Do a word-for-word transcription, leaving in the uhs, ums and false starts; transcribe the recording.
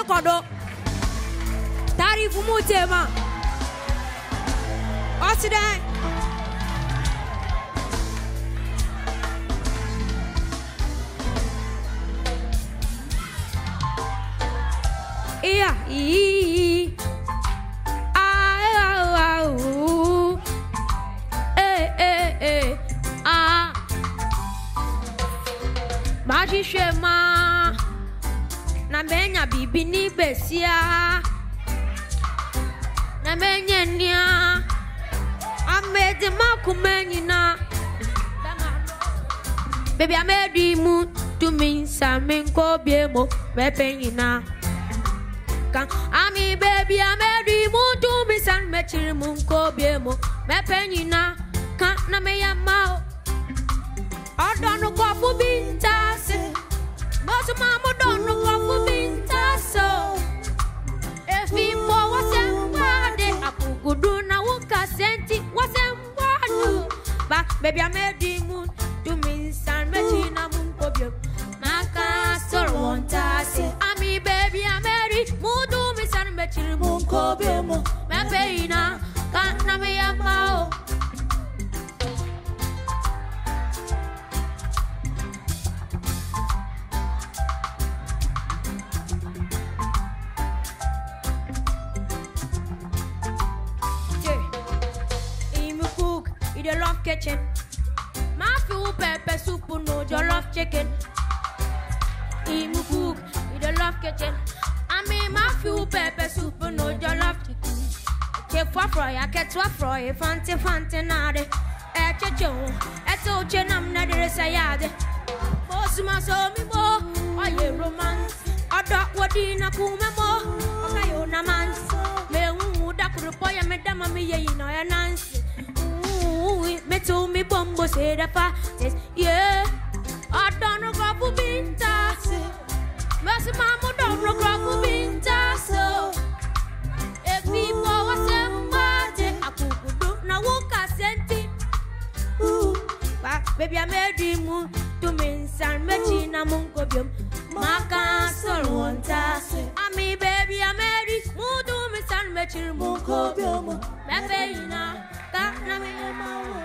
no kodo. Tari fumutema. Osida. Yeah, ee, ah, ah, ooh, eh, eh, eh, ah. Baji shema, na menya bibi ni besia, na menya nia, amede makumeni na. Baby, I made you move to me, something ko biemo, me na. Ami baby, I'm ready to be san mechiri munko biemo me penina kan na me yama odono ko fu binta se bosu mama odono ko fu binta so efi mo wasemba de akugudu na wuka senti wasemba do ba baby, I'm ready to me san mechiri na munko biemo maka soro wonta se ami baby, I'm ready mudu mi san mechiri munko biemo me peina kana me yamao Imu cook in the love kitchen ma fu pepper soup no jollof chicken Imu cook in the love kitchen I mean my few pepper soup no jollof chicken. Che fa fry a che tua fry fanti fanti nade. E che jo e to che nam na de sayade. Osuma so mi mo aye romance. Ada wadina ku me mo okayo na man. Me wu da ku po ya me da ma me ye no ya nansi. Me to me bombo se da fa. Yeah. Ada no go bu binta se. Mercy mama don't rock rock binta so if people was somebody akukudu na wuka senti ooh baby I made you to me san mechi na munko biom maka sol wonta ami baby I made you to me san mechi munko biom me peina ka na me ma